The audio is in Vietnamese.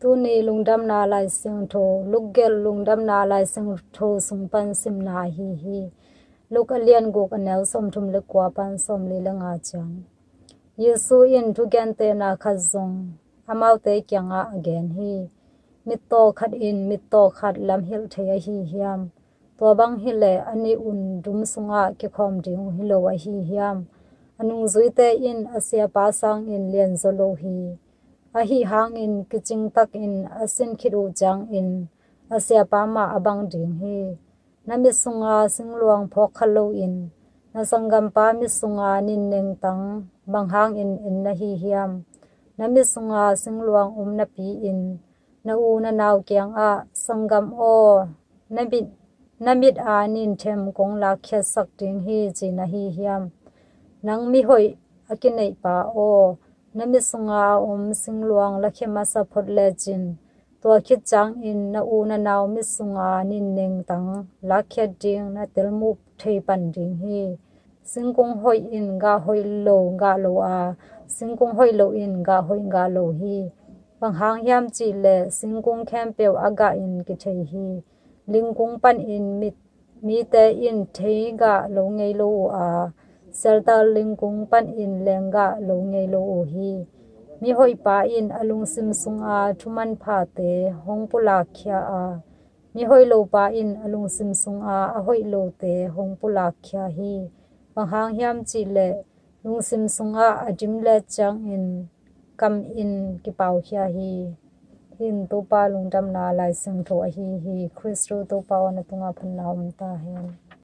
tu ni lungdam na lai sing tho lugel lungdam na lai sing tho sungpan sim na hi luk alian go kanel som thum le kwa pan som le langa chan Yesu in tu gen te na khazong amau te kyanga again hi mitto khat in mitto khat lam hil thaya hi hiam to bang hile ani un dum sunga ke khom ding hilo wa hi hiam anung zuite in asia pa sang in lian zolo hi a hi hang in kiching tak in asin khiru jang in asia pa ma abang ding hi nami sunga singluang phok khalo in na sangam pa mi sunga nin neng tang bang hang in na hi hiam nami sunga singluang na pi in na u na naw kyang a sangam o namit anin them kong la khe sak ding hi chi na hi hiam nang mi hoi akinei pa o nami sunga singluang la khema sa phot le chin to khit chang in na u na naw mi sunga nin neng tang la khe ding na telmu thei pan ding hi singkong hoi in ga hoi lo a singkong hoi lo in ga lo hi bang hang hiam chi le singkong khem pe aga in ki thei hi lingkung pan in mi te in thei ga lo ngei lo a selta lingkung pan in lenga lo ngei lo hi mi hoi pa in alung sim sunga thuman pha te hong pula khya a mi hoi lo pa in alung sim sunga a hoi lo te hong pula khya hi bang hang hiam chi le lung sim sunga adim le chang in kam in ki pau khya hi hin to pa lungdam na lai sing tho hi Christo to pa na tunga phan na ta hen